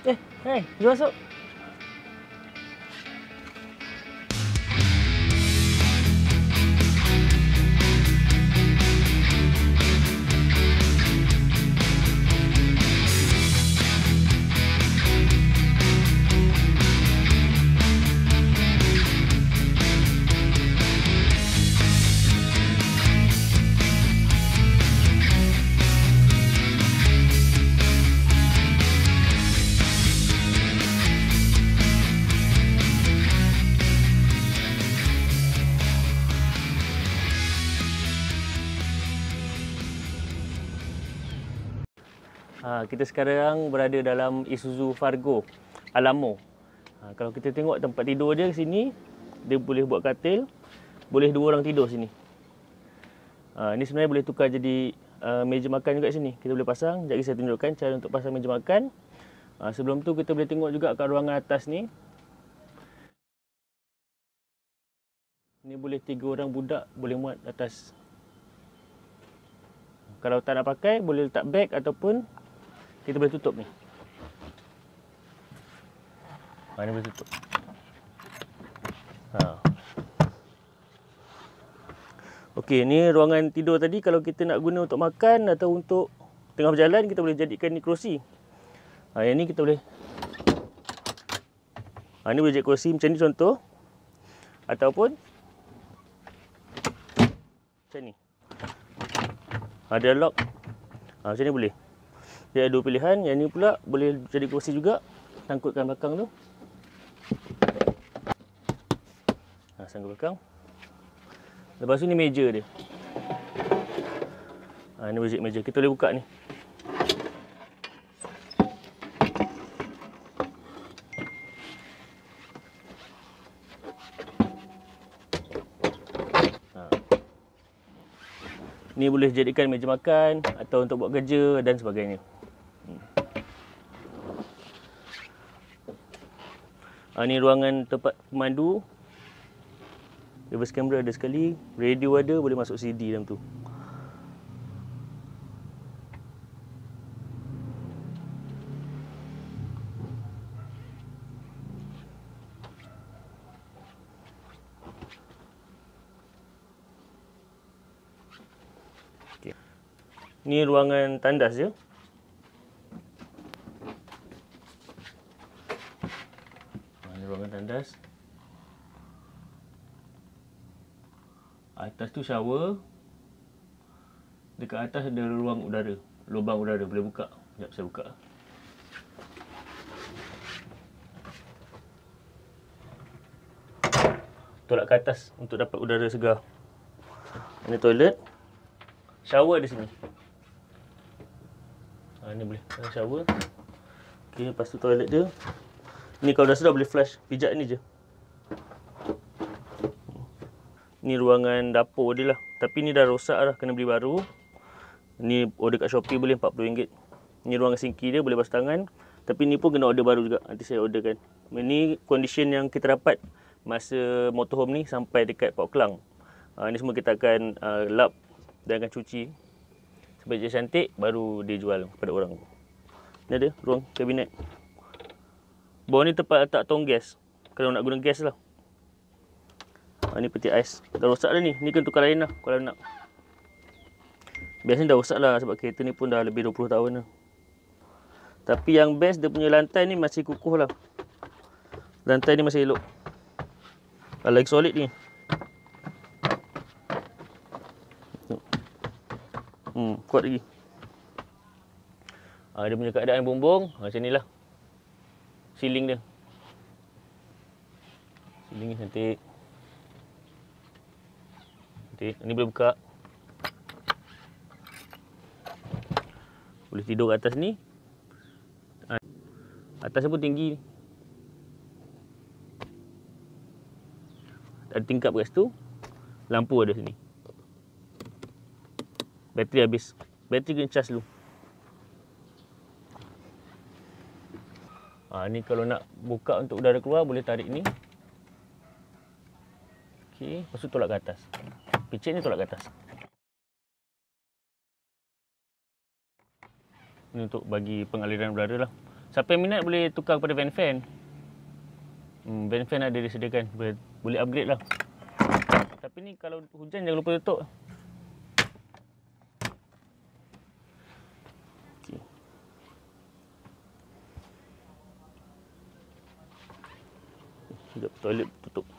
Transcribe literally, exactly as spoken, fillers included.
Eh, hai, jom masuk. Ha, kita sekarang berada dalam Isuzu Fargo Alamo. Ha, kalau kita tengok tempat tidur dia ke sini, dia boleh buat katil, boleh dua orang tidur sini. Ha, ini sebenarnya boleh tukar jadi uh, meja makan juga sini. Kita boleh pasang. Sekejap saya tunjukkan cara untuk pasang meja makan. Ha, sebelum tu kita boleh tengok juga kat ruangan atas ni. Ni boleh tiga orang budak boleh muat atas. Kalau tak nak pakai, boleh letak beg ataupun kita boleh tutup ni. Ha, ni boleh tutup. Ha. Okey, ni ruangan tidur tadi. Kalau kita nak guna untuk makan atau untuk tengah berjalan, kita boleh jadikan ni kerusi. Ha, yang ni kita boleh. Ha, ni boleh jadi kerusi macam ni contoh. Ataupun macam ni. Ha, dia lock. Ha, macam ni boleh. Dia ada dua pilihan. Yang ni pula boleh jadi kerusi juga. Sangkutkan belakang tu. Ha, sangkut belakang. Lepas tu ni meja dia. Ha, ni boleh jadi meja. Kita boleh buka ni. Ha. Ni boleh jadikan meja makan atau untuk buat kerja dan sebagainya. Ha, ni ruangan tempat pemandu. Reverse camera ada sekali. Radio ada, boleh masuk C D dalam tu. Okay. Ni ruangan tandas je. Ruangan tandas. Atas tu shower. Dekat atas ada ruang udara, lubang udara boleh buka. Sekejap saya buka. Tolak ke atas untuk dapat udara segar. Ini toilet. Shower di sini. Ha, ni boleh shower. Okey, lepas tu toilet dia. Ni kalau dah sedap boleh flash, pijak ni je. Ni ruangan dapur dia lah. Tapi ni dah rosak dah, kena beli baru. Ni order kat Shopee boleh empat puluh ringgit. Ni ruangan sinki dia, boleh basuh tangan. Tapi ni pun kena order baru juga, nanti saya orderkan. Ini condition yang kita dapat masa motorhome ni sampai dekat Port Klang. Ha, ni semua kita akan uh, lap dan akan cuci sampai dia cantik, baru dia jual kepada orang. Ni ada ruang kabinet. Bawah ni tempat letak tong gas. Kalau nak guna gas lah. Ha, ni peti ais. Dah rosak dah ni. Ni kena tukar lain lah kalau nak. Biasanya dah rosak lah sebab kereta ni pun dah lebih dua puluh tahun dah. Tapi yang best dia punya lantai ni masih kukuh lah. Lantai ni masih elok. Lagi solid ni. Hmm, kuat lagi. Ha, dia punya keadaan bumbung. Ha, macam ni lah. Ceiling dia. Ceiling ni cantik. Cantik. Ni boleh buka. Boleh tidur kat atas ni. Atasnya pun tinggi. Ada tingkap kat situ. Lampu ada sini. Bateri habis. Bateri kena charge dulu. Ha, ni kalau nak buka untuk udara keluar, boleh tarik ni. Okey, lepas tu tolak ke atas. Picit ni tolak ke atas. Ni untuk bagi pengaliran udara lah. Siapa yang minat boleh tukar kepada van fan. Hmm, van fan ada disediakan. Boleh, boleh upgrade lah. Tapi ni kalau hujan jangan lupa tutup. Okay. Sekejap, toilet tutup.